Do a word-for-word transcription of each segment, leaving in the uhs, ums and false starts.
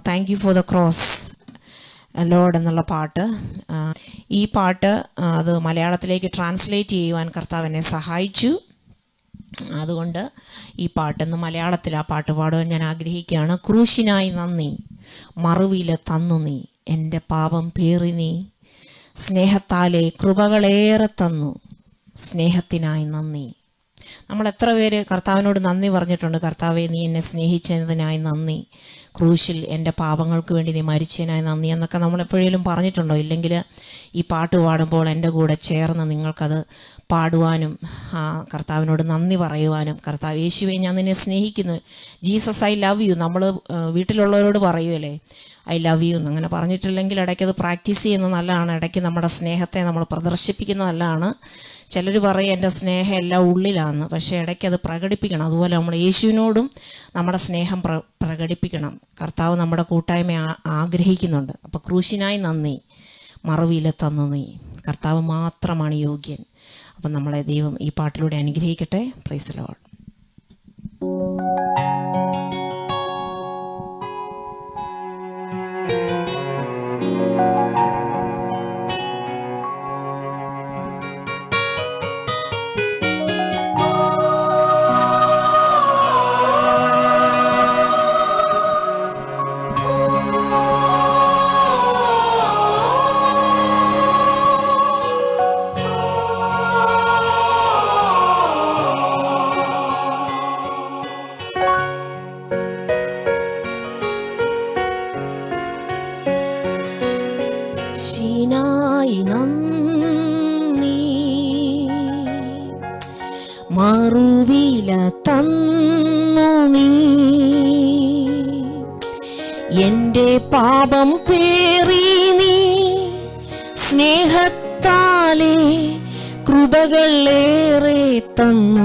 Thank you for the cross Lord എന്നുള്ള പാട്ട്. ഈ പാട്ട് അത് മലയാളത്തിലേക്ക് ട്രാൻസ്ലേറ്റ് ചെയ്യുവാൻ കർത്താവ് എന്നെ സഹായിച്ചു. അതുകൊണ്ട് ഈ പാട്ടെന്ന് മലയാളത്തിൽ ആ പാട്ട് പാടുവാൻ ഞാൻ ആഗ്രഹിക്കുകയാണ്. ക്രൂശിനായി നന്ദി, മറുവില തന്നു നീ, എൻ്റെ പാപം പേറി നീ, സ്നേഹത്താലെ കൃപകളേറെ തന്നു, സ്നേഹത്തിനായി നന്ദി. നമ്മൾ എത്ര പേര് കർത്താവിനോട് നന്ദി പറഞ്ഞിട്ടുണ്ട്? കർത്താവെ, നീ എന്നെ സ്നേഹിച്ചതിനായി നന്ദി, ക്രൂശിൽ എൻ്റെ പാപങ്ങൾക്ക് വേണ്ടി നീ മരിച്ചതിനായി നന്ദി എന്നൊക്കെ നമ്മൾ എപ്പോഴേലും പറഞ്ഞിട്ടുണ്ടോ? ഇല്ലെങ്കിൽ ഈ പാട്ട് പാടുമ്പോൾ എൻ്റെ കൂടെ ചേർന്ന് നിങ്ങൾക്കത് പാടുവാനും കർത്താവിനോട് നന്ദി പറയുവാനും, കർത്താവ് യേശുവെ ഞാൻ നിന്നെ സ്നേഹിക്കുന്നു, ജീസസ് ഐ ലവ് യു, നമ്മൾ വീട്ടിലുള്ളവരോട് പറയുമല്ലേ ഐ ലവ് യു എന്ന്. അങ്ങനെ പറഞ്ഞിട്ടില്ലെങ്കിൽ ഇടയ്ക്കത് പ്രാക്ടീസ് ചെയ്യുന്നത് നല്ലതാണ്. ഇടയ്ക്ക് നമ്മുടെ സ്നേഹത്തെ നമ്മൾ പ്രദർശിപ്പിക്കുന്നത് നല്ലതാണ്. ചിലർ പറയും എൻ്റെ സ്നേഹം എല്ലാം ഉള്ളിലാണെന്ന്, പക്ഷേ ഇടയ്ക്കത് പ്രകടിപ്പിക്കണം. അതുപോലെ നമ്മൾ യേശുവിനോടും നമ്മുടെ സ്നേഹം പ്ര പ്രകടിപ്പിക്കണം. കർത്താവ് നമ്മുടെ കൂട്ടായ്മ ആഗ്രഹിക്കുന്നുണ്ട്. അപ്പോൾ ക്രൂശിനായി നന്ദി, മറുവില തന്നു നീ, കർത്താവ് മാത്രമാണ് യോഗ്യൻ. അപ്പം നമ്മളെ ദൈവം ഈ പാട്ടിലൂടെ അനുഗ്രഹിക്കട്ടെ. Praise the Lord. മറുവില തന്നു നീ, എൻ്റെ പാപം പേറി നീ, സ്നേഹത്താലെ കൃപകളേറെ തന്നു,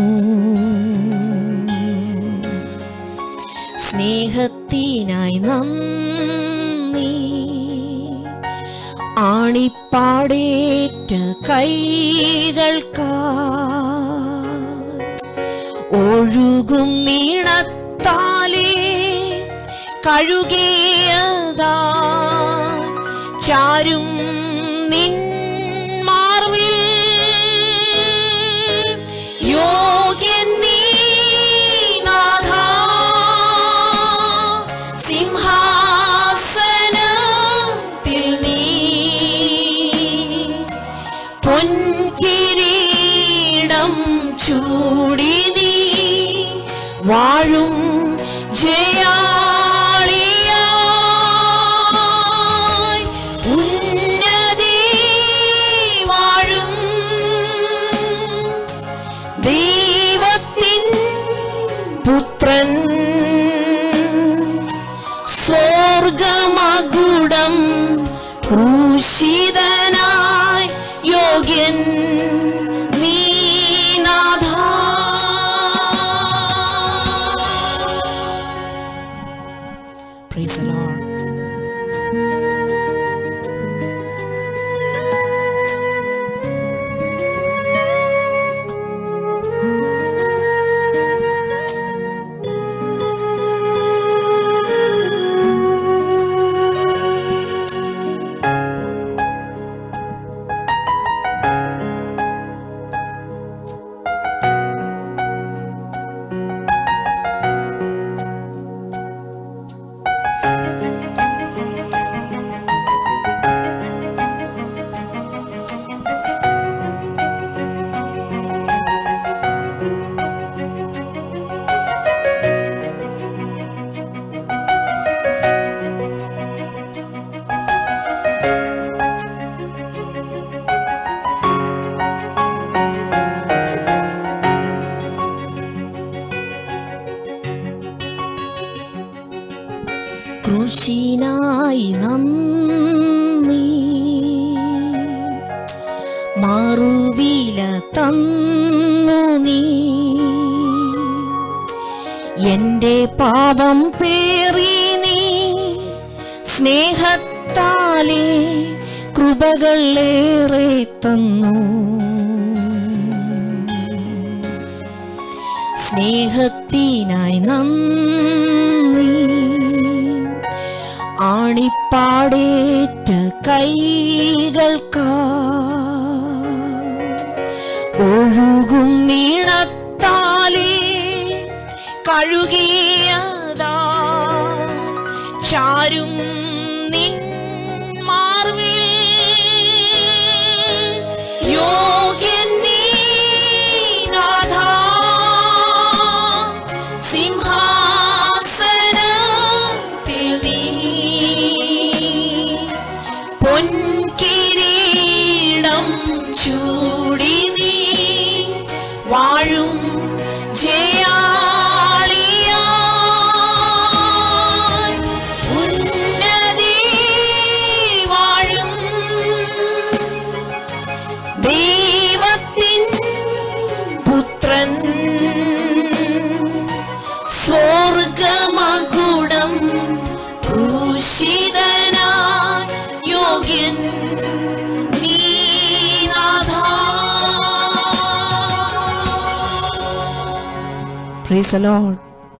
സ്നേഹത്തിനായി നന്ദി. ആണിപ്പാടേറ്റ കൈകൾക്കാ ഒഴുകും നീണത്താലേ കഴുകിയതാ ചാരും നിൻ മാർവിൽ, യോഗ്യൻ നീ നാഥാ, സിംഹാസനത്തിൽ നീ പൊൻകിരീടം ചൂടി നീ വാഴും ജയാളിയായി, ഉന്നതി വാഴും ദൈവത്തിൻ പുത്രൻ, സ്വർഗമകുടം ക്രൂശിതനായി യോഗ്യൻ നീ നാഥാ. Praise the Lord. ക്രൂശിനായി നന്ദി, മറുവില തന്നു നീ, എൻ്റെ പാപം പേറി നീ, സ്നേഹത്താലെ കൃപകളേറെ തന്നു, സ്നേഹത്തിനായി നന്ദി. ആണിപ്പാടേറ്റ കൈകൾക്കാ ഒഴുകും നീളത്താലേ കഴുകിയതാ ചാരും നിൻ മാർവിൽ യോഗ്യൻ നീ നാഥാ സിംഹാസനത്തിൽ നീ പൊൻകിരീടം ചൂടി നീ വാഴും ജയാളിയായി ഉന്നതി വാഴും ദൈവത്തിൻ പുത്രൻ സ്വർഗമകുടം ക്രൂശിതനായി യോഗ്യൻ നീ നാഥാ. Praise the Lord.